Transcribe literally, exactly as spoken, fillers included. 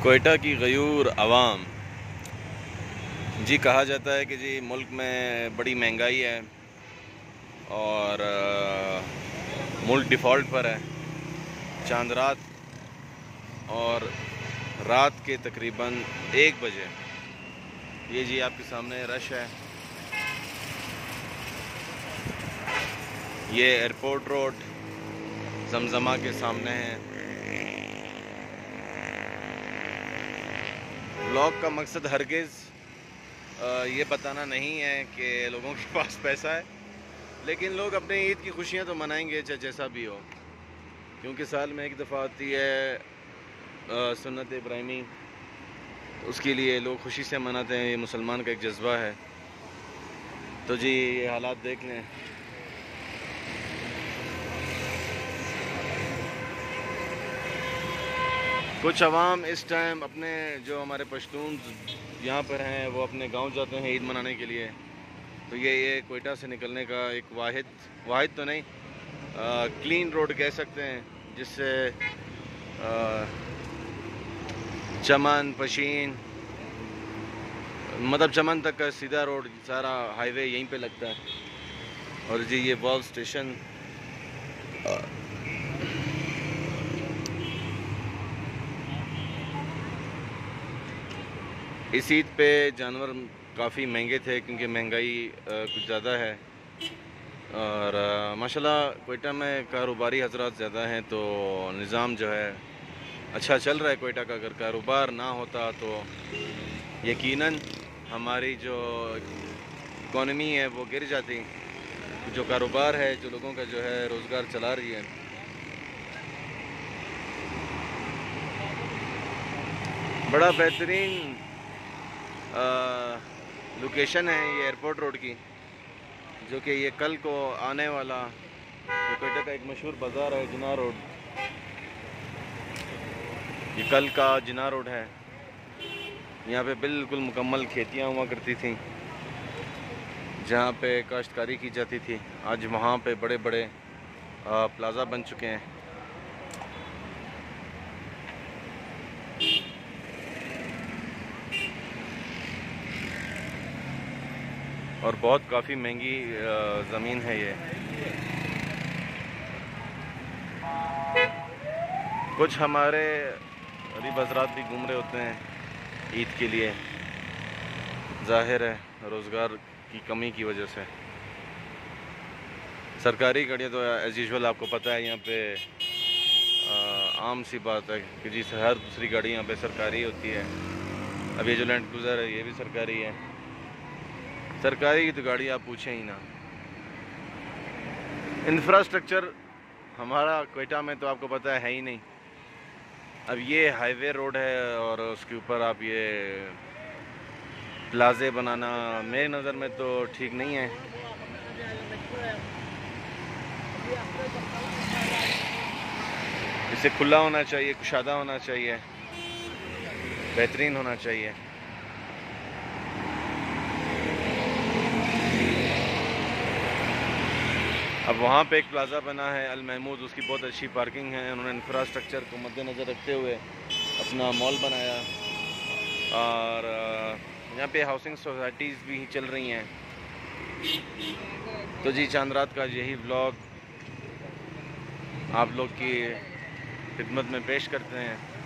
कोयटा की गयूर अवाम। जी कहा जाता है कि जी मुल्क में बड़ी महंगाई है और आ, मुल्क डिफ़ॉल्ट पर है। चांद रात और रात के तकरीबन एक बजे ये जी आपके सामने रश है। ये एयरपोर्ट रोड जमजमा के सामने है। ब्लॉग का मकसद हरगिज़ ये बताना नहीं है कि लोगों के पास पैसा है, लेकिन लोग अपने ईद की खुशियाँ तो मनाएंगे चाहे जैसा भी हो, क्योंकि साल में एक दफ़ा आती है सुन्नत इब्राहिमी, तो उसके लिए लोग खुशी से मनाते हैं। ये मुसलमान का एक जज्बा है। तो जी ये हालात देख लें। कुछ अवाम इस टाइम अपने जो हमारे पश्तून यहाँ पर हैं वो अपने गांव जाते हैं ईद मनाने के लिए। तो ये ये कोयटा से निकलने का एक वाहिद वाहिद तो नहीं आ, क्लीन रोड कह सकते हैं, जिससे आ, चमन पशीन मतलब चमन तक का सीधा रोड, सारा हाईवे यहीं पे लगता है। और जी ये बॉल स्टेशन इस ईद पे जानवर काफ़ी महंगे थे क्योंकि महंगाई कुछ ज़्यादा है। और माशाल्लाह कोयटा में कारोबारी हजरात ज़्यादा हैं, तो निज़ाम जो है अच्छा चल रहा है कोयटा का। अगर कारोबार ना होता तो यकीनन हमारी जो इकॉनमी है वो गिर जाती। जो कारोबार है, जो लोगों का जो है रोज़गार चला रही है। बड़ा बेहतरीन लोकेशन है ये एयरपोर्ट रोड की, जो कि ये कल को आने वाला जो कोयटा का एक मशहूर बाज़ार है जिना रोड, ये कल का जिना रोड है। यहाँ पे बिल्कुल मुकम्मल खेतियाँ हुआ करती थी जहाँ पे काश्तकारी की जाती थी। आज वहाँ पे बड़े बड़े प्लाज़ा बन चुके हैं। और बहुत काफ़ी महंगी ज़मीन है ये। कुछ हमारे गरीब हज़रात भी घूम रहे होते हैं ईद के लिए, ज़ाहिर है रोज़गार की कमी की वजह से। सरकारी गाड़ियाँ तो एज़ यूजुअल आपको पता है यहाँ पे आ, आम सी बात है कि जी हर दूसरी गाड़ी यहाँ पे सरकारी होती है। अब ये जो लैंड क्रूज़र है ये भी सरकारी है। सरकारी की तो गाड़ी आप पूछें ही ना। इंफ्रास्ट्रक्चर हमारा कोयटा में तो आपको पता है है ही नहीं। अब ये हाईवे रोड है और उसके ऊपर आप ये प्लाजे बनाना मेरी नज़र में तो ठीक नहीं है। इसे खुला होना चाहिए, कुशादा होना चाहिए, बेहतरीन होना चाहिए। अब वहाँ पे एक प्लाज़ा बना है अल महमूद, उसकी बहुत अच्छी पार्किंग है। उन्होंने इंफ्रास्ट्रक्चर को मद्देनज़र रखते हुए अपना मॉल बनाया और यहाँ पे हाउसिंग सोसाइटीज़ भी चल रही हैं। तो जी चांद रात का यही व्लॉग आप लोग की खिदमत में पेश करते हैं।